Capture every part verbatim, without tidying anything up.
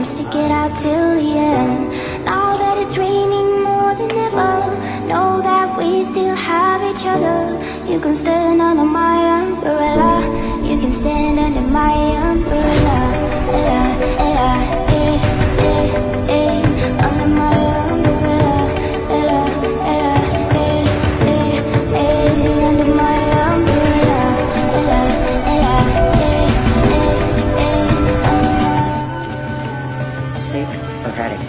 stick it out till the end. Now that it's raining more than ever, know that we still have each other. You can stand under my umbrella, you can stand under my umbrella. Ella, Ella, eh, eh, eh, under my umbrella. Ella, Ella, eh, eh, eh, under my umbrella. Ella, Ella, eh, eh, eh, under my. Steak or Hattie?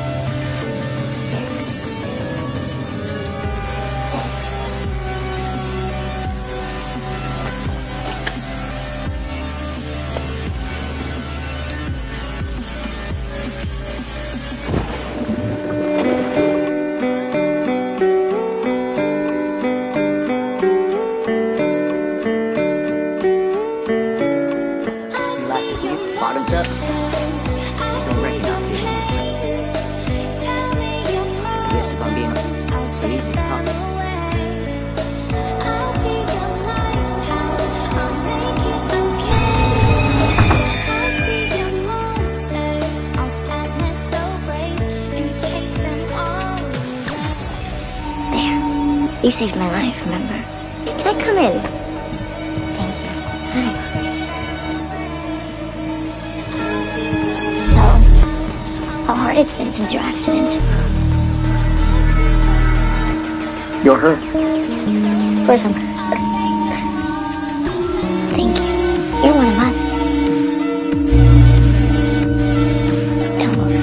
Bottoms up. Don't break it up, dude. I guess if I'm being so easy to talk. There. You saved my life, remember? Can I come in? Thank you. Hi. So, how hard it's been since your accident. You're hurt. Of course I'm hurt. Thank you. You're one of us. Don't move.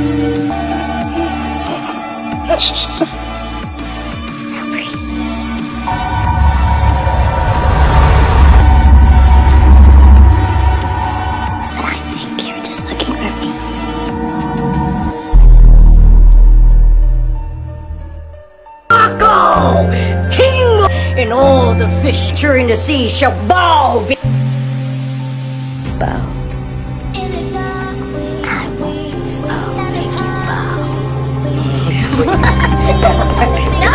Shh, shh, shh. Now breathe. But I think you're just looking for me. King and all the fish in the sea shall bow. Bow. In the dark, we, I won't. we, we I'll stand make you apart. bow. We, we, we,